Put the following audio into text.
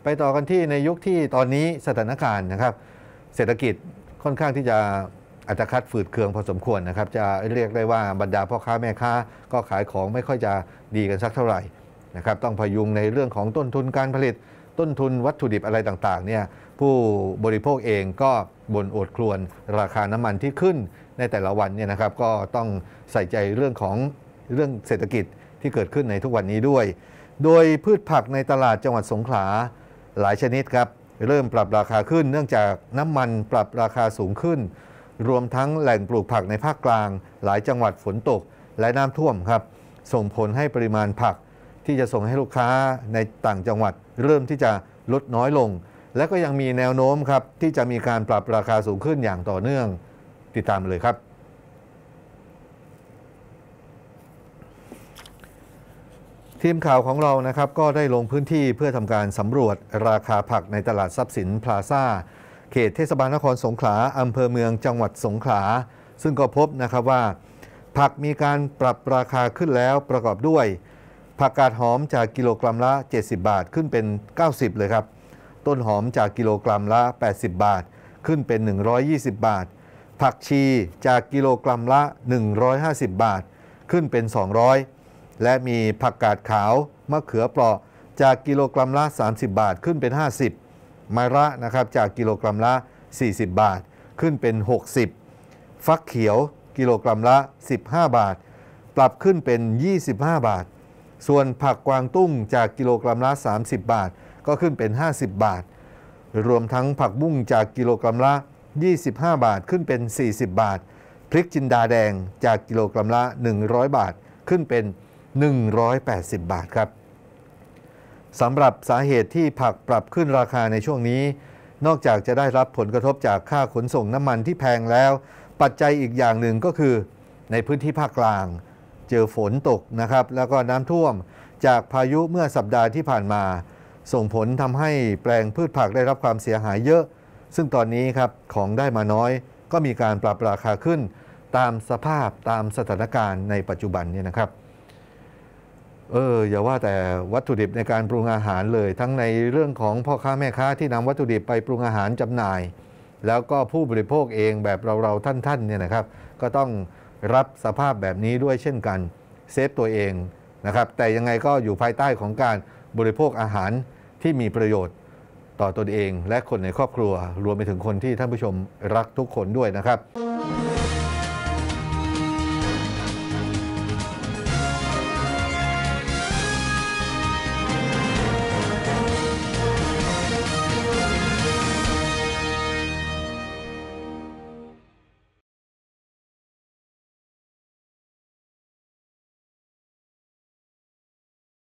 ไปต่อกันที่ในยุคที่ตอนนี้สถานการณ์นะครับเศรษฐกิจค่อนข้างที่จะอัตคัดฝืดเคืองพอสมควรนะครับจะเรียกได้ว่าบรรดาพ่อค้าแม่ค้าก็ขายของไม่ค่อยจะดีกันสักเท่าไหร่นะครับต้องพยุงในเรื่องของต้นทุนการผลิตต้นทุนวัตถุดิบอะไรต่างๆเนี่ยผู้บริโภคเองก็บ่นโอดครวญราคาน้ำมันที่ขึ้นในแต่ละวันเนี่ยนะครับก็ต้องใส่ใจเรื่องเศรษฐกิจที่เกิดขึ้นในทุกวันนี้ด้วยโดยพืชผักในตลาดจังหวัดสงขลาหลายชนิดครับเริ่มปรับราคาขึ้นเนื่องจากน้ำมันปรับราคาสูงขึ้นรวมทั้งแหล่งปลูกผักในภาคกลางหลายจังหวัดฝนตกและน้ำท่วมครับส่งผลให้ปริมาณผักที่จะส่งให้ลูกค้าในต่างจังหวัดเริ่มที่จะลดน้อยลงและก็ยังมีแนวโน้มครับที่จะมีการปรับราคาสูงขึ้นอย่างต่อเนื่องติดตามเลยครับทีมข่าวของเรานะครับก็ได้ลงพื้นที่เพื่อทำการสำรวจราคาผักในตลาดทรัพย์สินพลาซ่าเขตเทศบาลนครสงขลาอำเภอเมืองจังหวัดสงขลาซึ่งก็พบนะครับว่าผักมีการปรับราคาขึ้นแล้วประกอบด้วยผักกาดหอมจากกิโลกรัมละ70 บาทขึ้นเป็น90เลยครับต้นหอมจากกิโลกรัมละ80 บาทขึ้นเป็น120 บาทผักชีจากกิโลกรัมละ150 บาทขึ้นเป็น200และมีผักกาดขาวมะเขือเปราะจากกิโลกรัมละ30 บาทขึ้นเป็น50มะระนะครับจากกิโลกรัมละ40 บาทขึ้นเป็น60ฟักเขียวกิโลกรัมละ15 บาทปรับขึ้นเป็น25 บาทส่วนผักกวางตุ้งจากกิโลกรัมละ30 บาทก็ขึ้นเป็น50 บาทรวมทั้งผักบุ้งจากกิโลกรัมละ25 บาทขึ้นเป็น40 บาทพริกจินดาแดงจากกิโลกรัมละ100 บาทขึ้นเป็น180 บาทครับสำหรับสาเหตุที่ผักปรับขึ้นราคาในช่วงนี้นอกจากจะได้รับผลกระทบจากค่าขนส่งน้ำมันที่แพงแล้วปัจจัยอีกอย่างหนึ่งก็คือในพื้นที่ภาคกลางเจอฝนตกนะครับแล้วก็น้ำท่วมจากพายุเมื่อสัปดาห์ที่ผ่านมาส่งผลทำให้แปลงพืชผักได้รับความเสียหายเยอะซึ่งตอนนี้ครับของได้มาน้อยก็มีการปรับราคาขึ้นตามสภาพตามสถานการณ์ในปัจจุบันเนี่ยนะครับอย่าว่าแต่วัตถุดิบในการปรุงอาหารเลยทั้งในเรื่องของพ่อค้าแม่ค้าที่นำวัตถุดิบไปปรุงอาหารจำหน่ายแล้วก็ผู้บริโภคเองแบบเราท่านเนี่ยนะครับก็ต้องรับสภาพแบบนี้ด้วยเช่นกันเซฟตัวเองนะครับแต่ยังไงก็อยู่ภายใต้ของการบริโภคอาหารที่มีประโยชน์ต่อตนเองและคนในครอบครัวรวมไปถึงคนที่ท่านผู้ชมรักทุกคนด้วยนะครับ